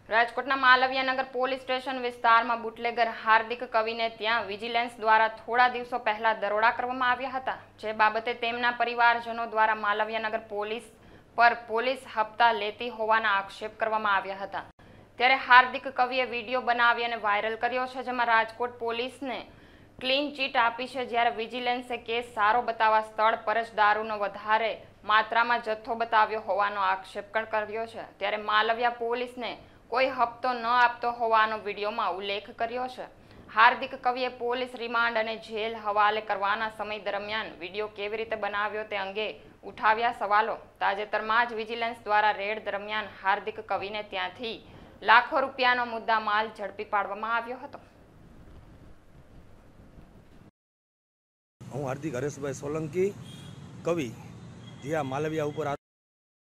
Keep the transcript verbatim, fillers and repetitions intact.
રાજકોટના Malviyanagar police station વિસ્તારમાં bootlegger Hardik કવિને ત્યાં વિજિલન્સ દ્વારા થોડા દિવસો પહેલા દરોડા કરવામાં આવ્યા હતા, જે બાબતે તેમના પરિવારજનો દ્વારા માલવિયાનગર પોલીસ પર પોલીસ હપ્તા લેતી હોવાના આક્ષેપ કરવામાં આવ્યા હતા। ત્યારે હાર્દિક કવિએ વિડીયો બનાવી અને વાયરલ કર્યો છે, જેમાં રાજકોટ પોલીસને ક્લીન ચીટ આપી છે, જ્યારે વિજિલન્સે કેસ સારો બતાવવા સ્થળ પર જ દારૂનો વધારે માત્રામાં જથ્થો બતાવ્યો હોવાનો આક્ષેપ પણ કર્યો છે। ત્યારે માલવિયા પોલીસને કોઈ હપ્તો ન આપતો હોવાનો વિડીયોમાં ઉલ્લેખ કર્યો છે। હાર્દિક કવિએ પોલીસ રિમાન્ડ અને જેલ હવાલે કરવાના સમય દરમિયાન વિડીયો કેવી રીતે બનાવ્યો તે અંગે ઉઠાવ્યા સવાલો। તાજેતરમાં જ વિજિલન્સ દ્વારા રેડ દરમિયાન હાર્દિક કવિને ત્યાંથી લાખો રૂપિયાનો મુદ્દા માલ ઝડપી પાડવામાં આવ્યો હતો। હું હાર્દિક હરેશભાઈ સોલંકી કવિ, જે આ માલવિયા ઉપર